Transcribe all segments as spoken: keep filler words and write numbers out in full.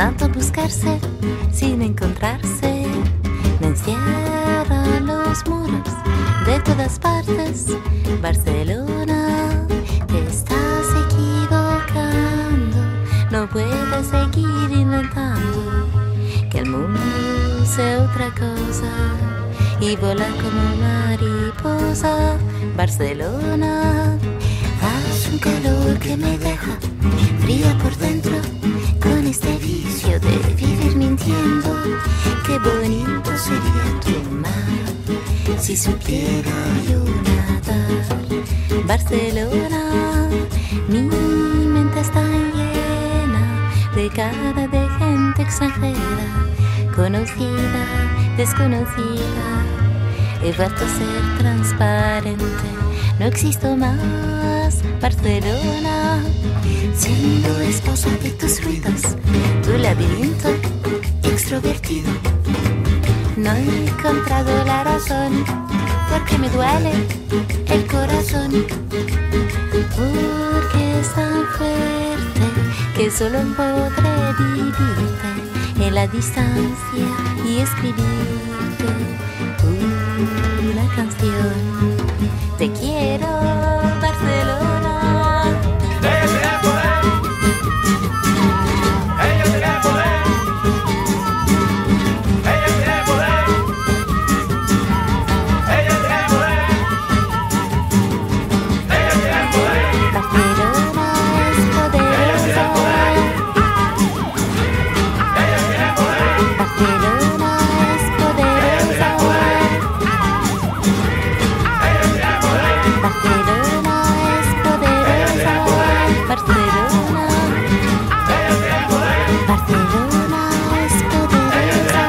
tanto buscarse sin encontrarse. Me encierran los muros de todas partes. Barcelona, te estás equivocando. No puedes seguir inventando que el mundo sea otra cosa y volar como mariposa. Barcelona, hace un calor que me deja fría por dentro, con este vicio de vivir mintiendo. Qué bonito sería tu mar si supiera yo nadar. Barcelona, mi mente está llena de cara de gente extranjera, conocida, desconocida. He vuelto a ser transparente, no existo más. Barcelona, siendo esposa de tus ruidos, tu laberinto extrovertido. No he encontrado la razón, porque me duele el corazón, porque es tan fuerte que solo podré vivirte en la distancia y escribirte una canción. Te quiero, Barcelona. Ella tiene poder. Ella tiene poder. Ella tiene poder. Ella tiene poder. Ella tiene poder. Barcelona es poderosa. Ella tiene poder. Barcelona es poderosa. Ella tiene poder. Barcelona es poderosa. Barcelona, Ella tiene poder. Barcelona es poderosa.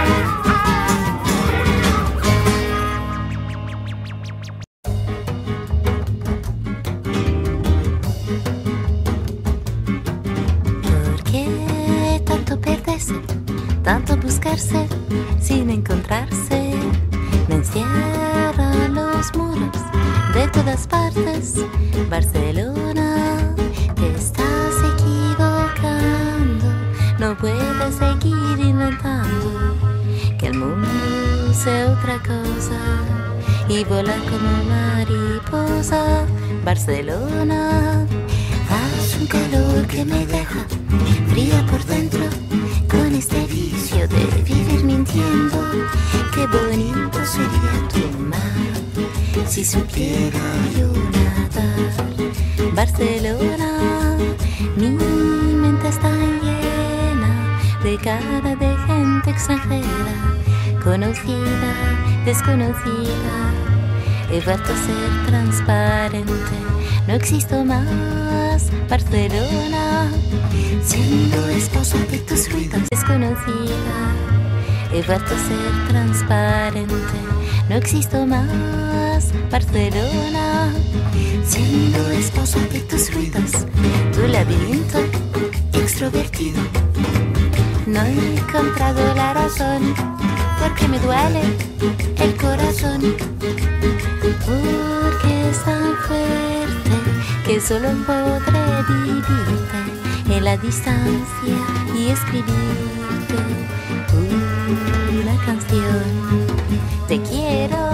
¿Por qué tanto perderse, tanto buscarse sin encontrarse? Me encierran los muros de todas partes. Barcelona, te estás equivocando. No puedes seguir inventando que el mundo sea otra cosa y volar como mariposa. Barcelona, hace un calor que me deja fría por dentro, con este vicio de vivir mintiendo. Qué bonito sería tu mar si supiera yo nadar. Barcelona, mi mente está llena de cara de gente extranjera, conocida, desconocida. He vuelto a ser transparente, no existo más. Barcelona, siendo esposa de tus ruidos, desconocida. He vuelto a ser transparente, no existo más. Barcelona, siendo esposa de tus ruidos, tu laberinto extrovertido. No he encontrado la razón, porque me duele el corazón, porque es tan fuerte que solo podré vivirte en la distancia y escribirte una canción. Te quiero,